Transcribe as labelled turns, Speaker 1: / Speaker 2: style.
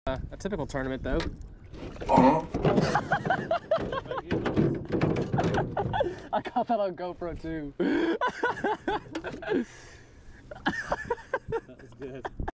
Speaker 1: A typical tournament, though. I caught that on GoPro too.